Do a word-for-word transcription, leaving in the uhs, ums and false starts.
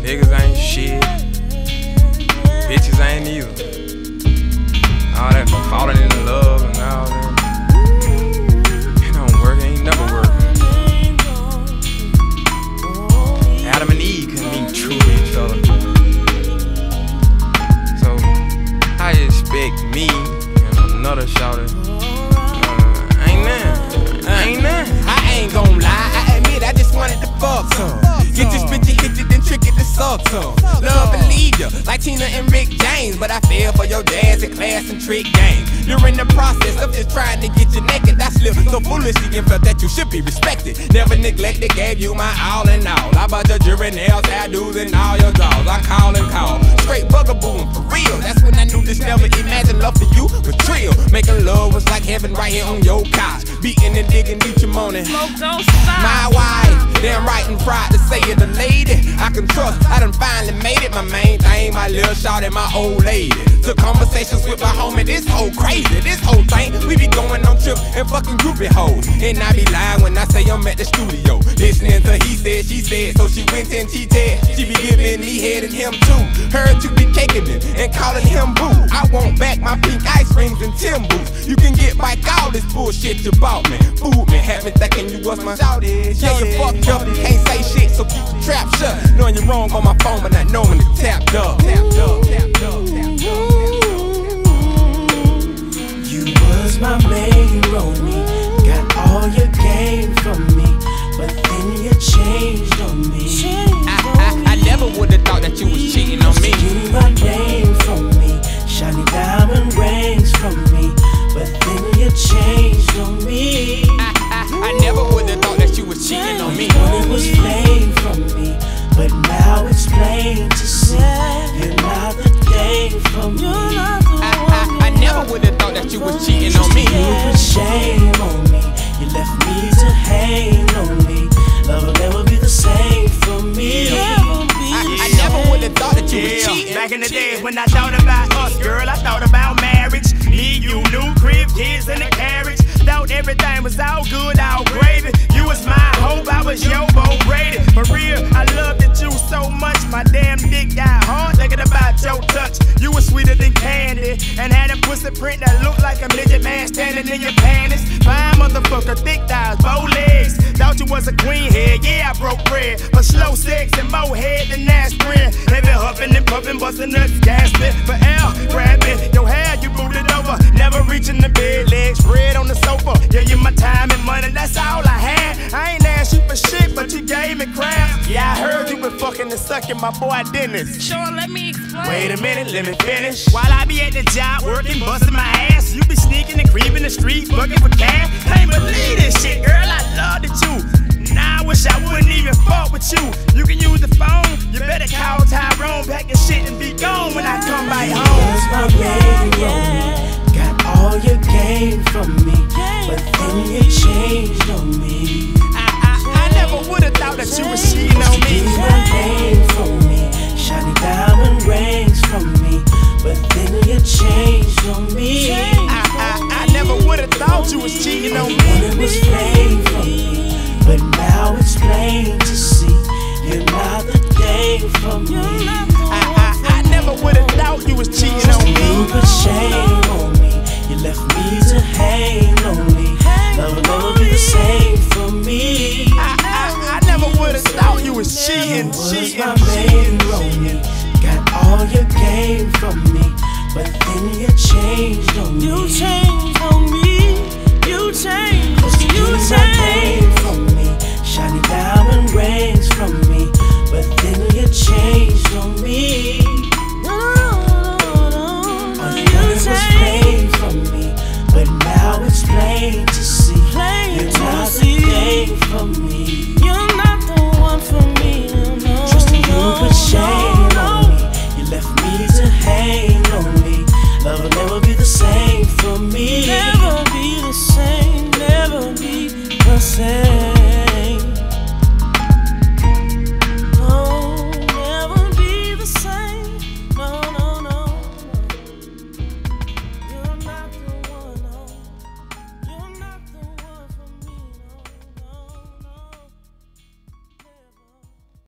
Niggas ain't shit. Bitches ain't either. All that falling in love and all that. It don't work, it ain't never work. Adam and Eve couldn't be true to each other. So, how you expect me and another shouter? Uh, ain't that? Ain't that? I ain't gon' lie, I admit I just wanted to fuck some. Get this bitch and hit it, then trick it to suck some. Love and lead ya, like Tina and Rick James. But I fell for your jazz and class and trick game. During the process of just trying to get you naked, I slipped so foolishly and felt that you should be respected. Never neglected, gave you my all in all. I bought your jewelry, nails, tattoos, and all your dolls. I call and call, straight bugaboo and for real. That's when I knew this never imagined love for you was real. Making love was like heaven right here on your couch. Beating and digging each morning. My wife, damn right and proud to say it, a lady I can trust. I done finally made it. My main thing, my little shawty, my old lady. Took conversations with my homie, this whole crazy. This whole thing, we be going on trips and fucking groupie hoes. And I be lying when I say I'm at the studio, listening to he said, she said. So she went and she said she be giving me head and him too. Heard you be caking him and calling him boo. I want back my pink ice rings and Tim boots. You can get back all this bullshit you bought me. Food me, had me thinking you was my shawty. Yeah, you fucked up, can't say shit, so keep the trap shut. Knowing you're wrong on my phone, but not knowing it's tapped up. Tapped up, tapped up, tapped up. You was my main Roni, got all your game from me, but then you changed on me. I, I, I never would've thought that you was cheating on me. You my name from me, shiny diamond rings from me, but then you changed on me. I, I, I never would've thought that you was cheating on me. When it was flame from me, but now it's plain to see you're not the thing for me. I, I, I never would've thought that you was cheating on me. You put shame on me, you left me to hang lonely. Love will never be the same for me. I, I never would've thought that you was cheating. Back in the days when I thought about us, girl, I thought about marriage. Me, you, new crib, kids in the carriage. Thought everything was all good, all gravy. You was my hope, I was your Bo Brady. For real, I loved it you so much. My damn dick got hard thinking about your touch. You was sweeter than candy and had a pussy print that looked like a midget man standing in your panties. Fine motherfucker, thick thighs, bow legs. Thought you was a queen head, yeah I broke bread. But slow sex and more head than aspirin. Heavy huffing and puffing, busting nuts, gasping for air, grabbing your hair, you booted over. Never reaching the bed, legs spread on the sofa. Yeah, you my time and money, that's all I had. I ain't asked you for shit, but you gave me crap. Yeah, I heard you been fucking and sucking my boy Dennis. Shawn, let me explain. Wait a minute, let me finish. While I be at the job working, busting my ass, you be sneaking and creeping the streets, bugging for cash. Can't believe this shit, girl, I loved it too. Now I wish I wouldn't even fuck with you. You can use the phone, you better call Tyrone, pack your shit and be gone when I come back home. You was my main Roni, got all your game from me, but then you changed on me. I, I, I never would've thought that you was cheating on me. You my name from me, shiny diamond rings from me, but then you changed on me. I, I, I never would've thought you was cheating on me. When it was flame from me, but now it's plain to see you're not the thing for me. I, I, I never would've thought you was cheating on me. You put shame on me, you left me to hang lonely. Love will never be the same for me. I, I, I never would've thought you was cheating, was cheating, my main Roni, got all your game from me, but then you changed on me. You changed on me. You changed. You You my changed. name from me, shiny diamond rings from me,